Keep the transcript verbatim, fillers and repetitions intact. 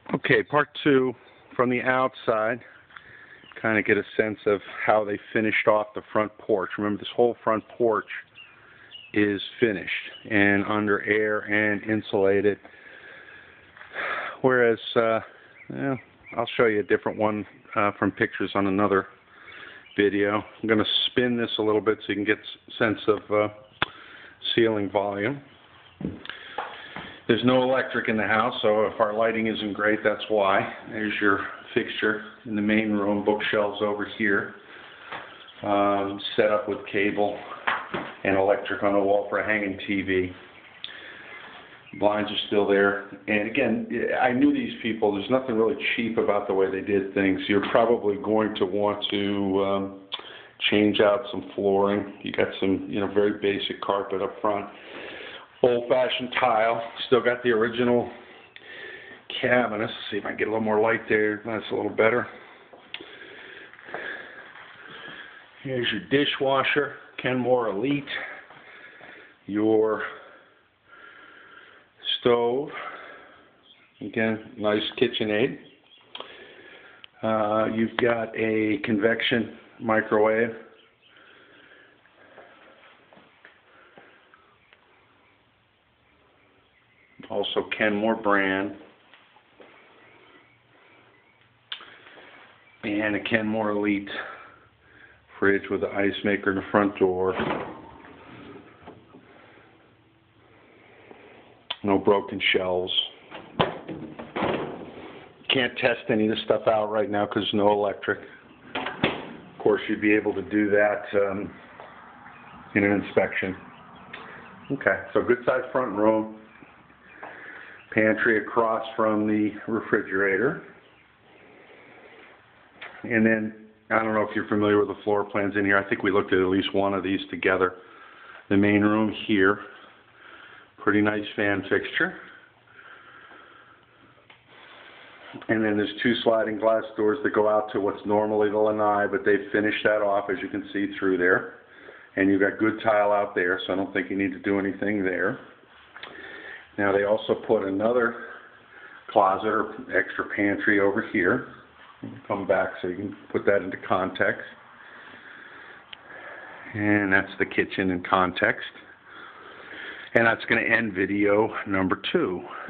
Okay, part two, from the outside, kind of get a sense of how they finished off the front porch. Remember, this whole front porch is finished and under air and insulated, whereas, uh, well, I'll show you a different one uh, from pictures on another video. I'm going to spin this a little bit so you can get a sense of uh, ceiling volume. There's no electric in the house, so if our lighting isn't great, that's why. There's your fixture in the main room, bookshelves over here, um, set up with cable and electric on the wall for a hanging T V. Blinds are still there. And again, I knew these people. There's nothing really cheap about the way they did things. You're probably going to want to um, change out some flooring. You got some, you know, very basic carpet up front. Old-fashioned tile. Still got the original cabinets. Let's see if I can get a little more light there. That's a little better. Here's your dishwasher, Kenmore Elite. Your stove. Again, nice KitchenAid. Uh, you've got a convection microwave. Also Kenmore brand. And a Kenmore Elite fridge with an ice maker in the front door. No broken shelves. Can't test any of this stuff out right now because there's no electric. Of course, you'd be able to do that um, in an inspection. Okay, so good sized front room. Pantry across from the refrigerator. And then, I don't know if you're familiar with the floor plans in here. I think we looked at at least one of these together. The main room here. Pretty nice fan fixture. And then there's two sliding glass doors that go out to what's normally the lanai, but they've finished that off, as you can see through there. And you've got good tile out there, so I don't think you need to do anything there. Now they also put another closet or extra pantry over here. Come back so you can put that into context. And that's the kitchen in context. And that's going to end video number two.